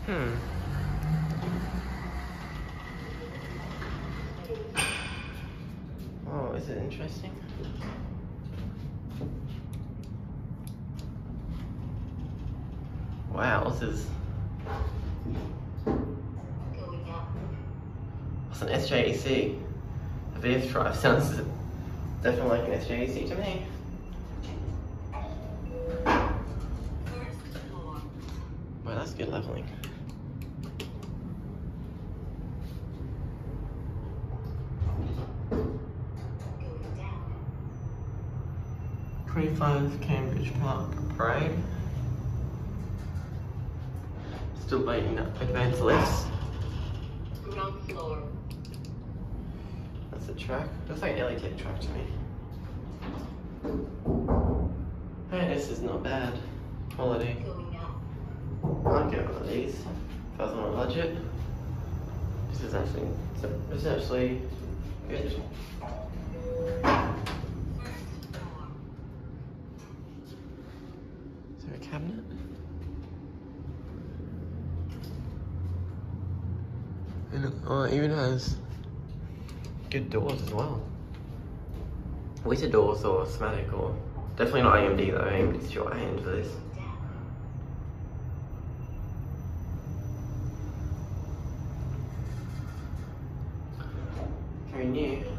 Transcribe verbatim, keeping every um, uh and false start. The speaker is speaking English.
Hmm. Oh, is it interesting? Wow, this is... What's an S J E C? A B A S drive sounds definitely like an S J E C to me. Well, that's good leveling. twenty-five Cambridge Park Parade. Still waiting up advanced lifts. Ground floor. That's the track. Looks like an L E T track to me. Hey, this is not bad quality. I'd get one of these if I was on a budget. This is actually, this is actually good. Is there a cabinet? And it, oh, it even has good doors as well. Winter doors or Smatic, or definitely not A M D though. A M D's short hand for this. Very new.